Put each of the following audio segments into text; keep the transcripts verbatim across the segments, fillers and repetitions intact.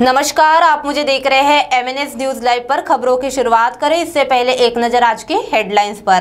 नमस्कार, आप मुझे देख रहे हैं M N S news live पर। खबरों की शुरुआत करें इससे पहले एक नजर आज के हेडलाइंस पर।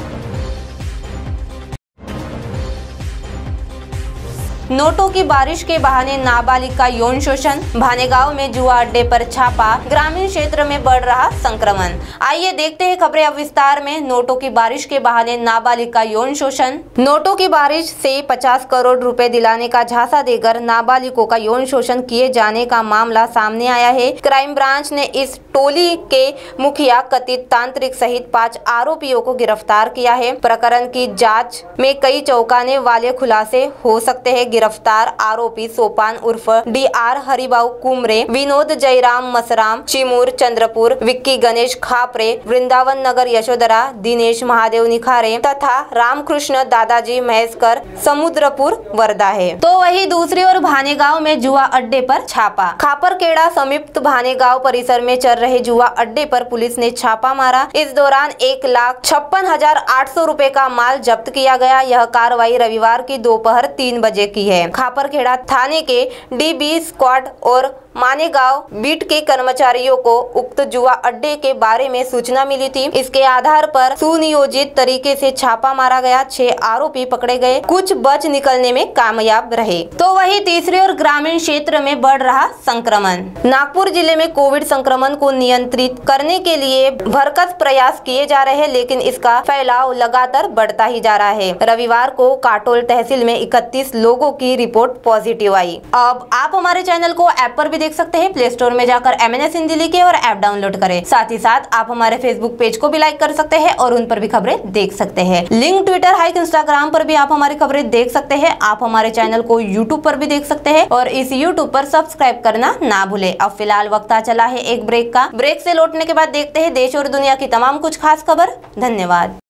नोटों की बारिश के बहाने नाबालिग का यौन शोषण, भानेगांव में जुआ अड्डे पर छापा, ग्रामीण क्षेत्र में बढ़ रहा संक्रमण। आइए देखते हैं खबरें अब विस्तार में। नोटों की बारिश के बहाने नाबालिग का यौन शोषण। नोटों की बारिश से पचास करोड़ रुपए दिलाने का झांसा देकर नाबालिगों का यौन शोषण किए जाने का मामला सामने आया है। क्राइम ब्रांच ने इस टोली के मुखिया कथित तांत्रिक सहित पाँच आरोपियों को गिरफ्तार किया है। प्रकरण की जाँच में कई चौंकाने वाले खुलासे हो सकते हैं। गिरफ्तार आरोपी सोपान उर्फ डी आर हरिबाऊ कुमरे, विनोद जयराम मसराम, चिमूर चंद्रपुर, विक्की गणेश खापरे, वृंदावन नगर यशोधरा, दिनेश महादेव निखारे तथा रामकृष्ण दादाजी महेशकर समुद्रपुर वर्धा है। तो वही दूसरी ओर भानेगांव में जुआ अड्डे पर छापा। खापरखेड़ा समीप भानेगांव परिसर में चल रहे जुआ अड्डे पर पुलिस ने छापा मारा। इस दौरान एक लाख छप्पन हजार आठ सौ रूपए का माल जब्त किया गया। यह कार्रवाई रविवार की दोपहर तीन बजे की है। खापरखेड़ा थाने के डी बी स्क्वाड और मानेगांव बीट के कर्मचारियों को उक्त जुआ अड्डे के बारे में सूचना मिली थी। इसके आधार पर सुनियोजित तरीके से छापा मारा गया। छह आरोपी पकड़े गए, कुछ बच निकलने में कामयाब रहे। तो वही तीसरी ओर ग्रामीण क्षेत्र में बढ़ रहा संक्रमण। नागपुर जिले में कोविड संक्रमण को नियंत्रित करने के लिए भरसक प्रयास किए जा रहे हैं, लेकिन इसका फैलाव लगातार बढ़ता ही जा रहा है। रविवार को काटोल तहसील में इकतीस लोगों की रिपोर्ट पॉजिटिव आई। अब आप हमारे चैनल को ऐप पर भी देख सकते हैं। प्ले स्टोर में जाकर एम एन एस हिंदी लिखे और ऐप डाउनलोड करें। साथ ही साथ आप हमारे फेसबुक पेज को भी लाइक कर सकते हैं और उन पर भी खबरें देख सकते हैं। लिंक ट्विटर, हाइक, इंस्टाग्राम पर भी आप हमारी खबरें देख सकते हैं। आप हमारे चैनल को यूट्यूब पर भी देख सकते हैं और इस यूट्यूब पर सब्सक्राइब करना ना भूले। अब फिलहाल वक्त आ चला है एक ब्रेक का। ब्रेक से लौटने के बाद देखते हैं देश और दुनिया की तमाम कुछ खास खबर। धन्यवाद।